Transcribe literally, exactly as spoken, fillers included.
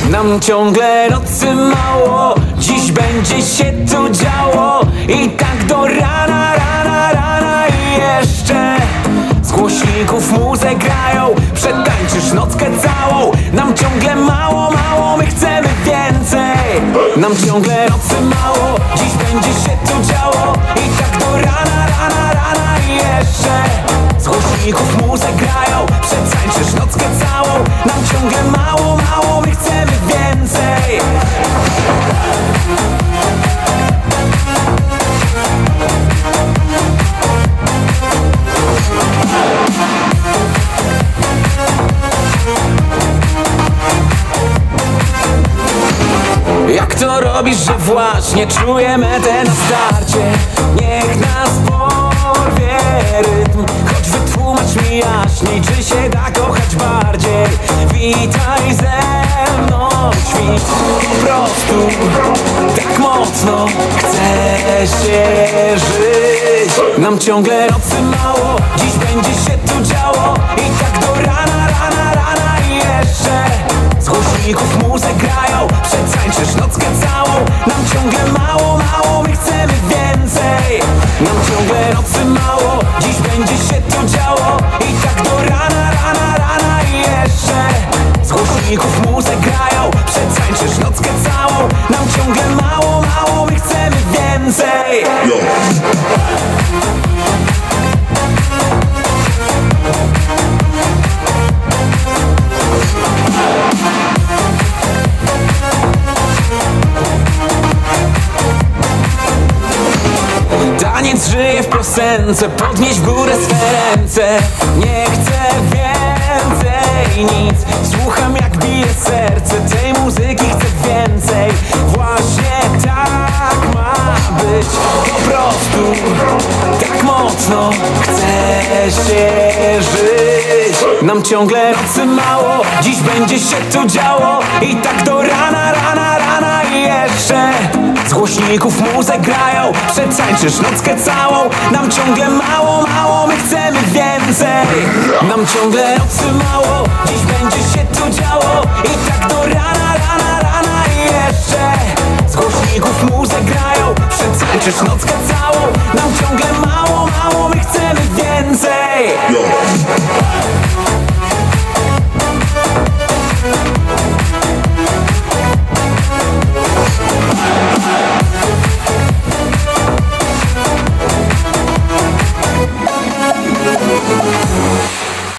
Nam ciągle nocy mało, dziś będzie się tu działo. I tak do rana, rana, rana i jeszcze z głośników muzę grają. Przetańczysz nockę całą. Nam ciągle mało, mało, my chcemy więcej. Nam ciągle nocy mało, dziś będzie się tu działo. I tak do rana, rana, rana i jeszcze z głośników muzę grają. Przetańczysz nockę całą. Nam ciągle mało, mało, my chcemy więcej. Jak to robisz, że właśnie czuję metę na starcie? Niech nas porwie rytm, choć wytłumacz mi jaśniej, czy się da kochać bardziej. Witaj ze mną, świt, po prostu tak mocno chce się żyć. Nam ciągle nocy mało, dziś będzie się tu działo. I tak do rana, rana, rana i jeszcze z głośników muzę grają. Przetańczysz nockę całą. Nam ciągle mało, mało, my chcemy więcej. Nam ciągle nocy mało, dziś będzie się tu działo. I tak do rana, rana, rana i jeszcze z głośników muzę grają. Przetańczysz nockę całą. Nam ciągle mało, mało, my chcemy więcej. Taniec żyje w piosence, podnieś w górę swe ręce. Nie chcę więcej nic, słucham jak bije serce. Tej muzyki chcę więcej, właśnie tak ma być. Po prostu tak mocno chce się żyć. Nam ciągle nocy mało, dziś będzie się tu działo. I tak do rana, rana, rana i jeszcze z głośników muzę grają. Przetańczysz nockę całą. Nam ciągle mało, mało, my chcemy więcej. Nam ciągle nocy mało, dziś